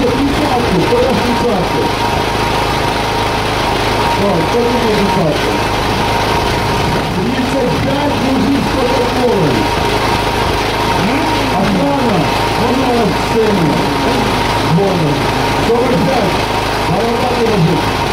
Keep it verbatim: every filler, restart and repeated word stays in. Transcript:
тридцатку, кто даст тридцатку? Так, кто будет тридцатку? тридцать пять мужик с кока-колой. Охрана, можно на сцену. Можно. сорок пять. Молода мужик.